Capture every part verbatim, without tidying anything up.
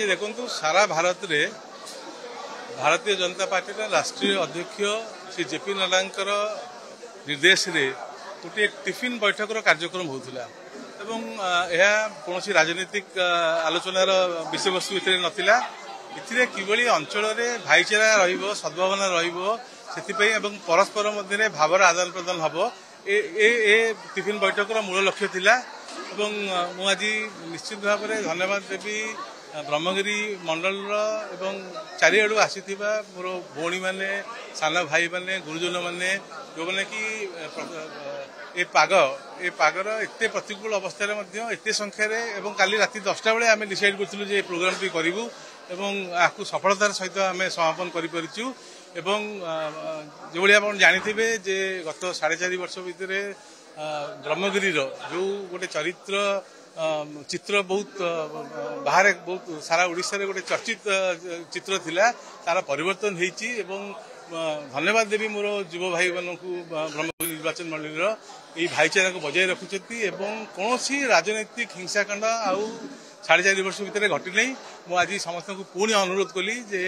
देखु सारा भारत रे भारतीय जनता पार्टी राष्ट्रीय अध्यक्ष श्री जेपी नड्डा निर्देश रे गोटे टिफिन बैठक कार्यक्रम होता एवं यह कौन राजनीतिक आलोचनार विषय वस्तु भितर नाला इथिरे किभली अंचल में भाईचारा रहिबो सद्भावना रहिबो सेतिपई एवं परस्पर मध्य भावर आदान प्रदान हम ए ए टिफिन बैठक मूल लक्ष्य थिला एवं मु आज निश्चित भाव में धन्यवाद देवी ब्रह्मगिरी मंडल एवं चारिआडू आसीथिबा मोर भौणी माने सान भाई माने गुरुजन माने जो माने कि ए पाग ए पागर एते प्रतिकूल अवस्था एते संख्यार एवं काली राति दसटा बेले आम डिसाइड करूँ जे प्रोग्राम टी करूँ एवं आपको सफलतार सहित आम समापन करूँ एवं जो भाई आप जानी जे गत साढ़े चार वर्ष भितर ब्रह्मगिरी जो गोटे चरित्र चित्र बहुत बाहर बहुत सारा ओडिशा रे गोटे चर्चित चित्र थिला तार परिवर्तन होईची एवं धन्यवाद देवी मोर युव भाई मान ब्रह्मगिरी निर्वाचन मंडल ये भाईचारा को बजाय रखुंती एवं कौन राजनैतिक हिंसाकांड आउ साढ़े चार वर्ष भितर घटी नहीं मुझे समस्त को पुणी अनुरोध कली जे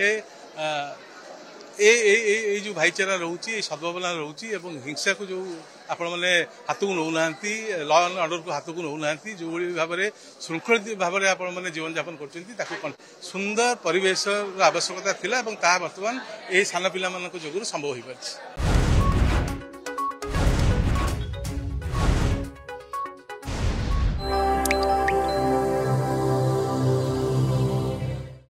ए ए ए जो भाईचारा रोचे सद्भावना रोचे एवं हिंसा को जो आपण मैंने हाथ को नौना लॉ एंड ऑर्डर को हाथ को नौना जो भाव में श्रृंखलित भाव में आपण मैंने जीवन यापन कर सुंदर परिवेश आवश्यकता थिला एवं ता वर्तमान ए सान पिला मान जो संभव हो पार।